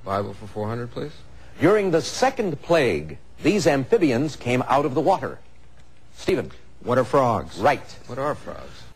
Bible for 400, please. During the second plague, these amphibians came out of the water. Stephen. What are frogs? Right. What are frogs?